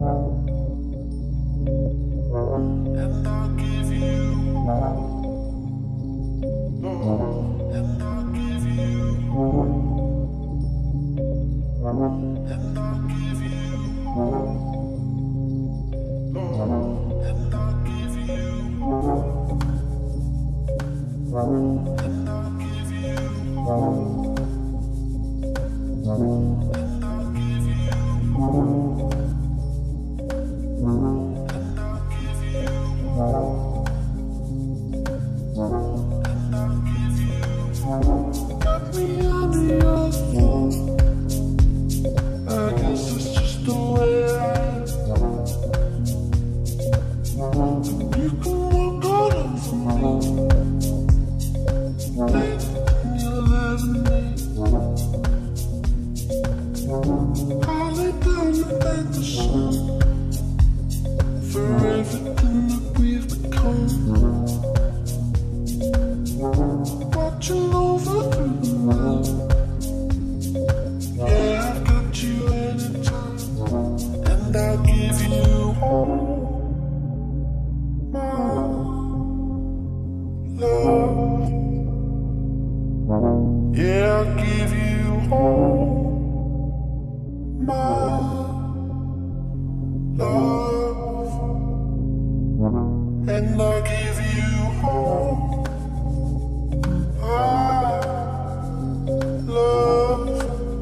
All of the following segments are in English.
and I'll give you love, and I'll give you and I'll give you love, and I'll give you and I'll give you and I'll give got me under your thumb. I guess it's just the way I am. You can walk all over me, late in your lemonade. I'll lay down and thank the sun for everything that we've become. Watching over through the night. Yeah, I've got you anytime, and I'll give you all my love. Yeah, I'll give you all my love, and I'll give you all love,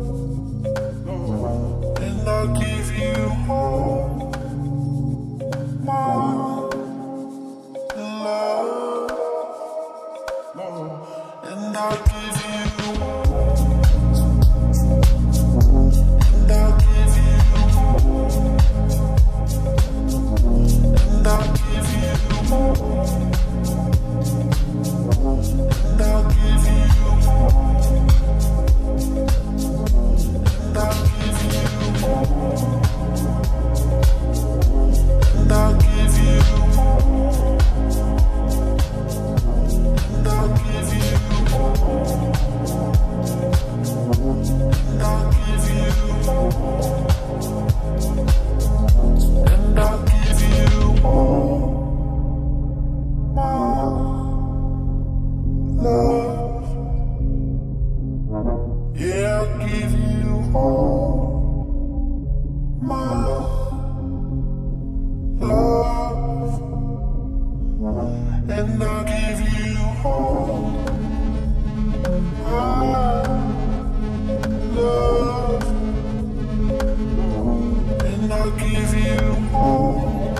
and I'll give you all my love, and I'll give you and I'll give you and I'll give you and I'll give you and I'll give you and I'll give you and I'll give you and I'll give you and I'll give you all my love. Yeah, I'll give you all my love, and I'll give you all my love, and I'll give you all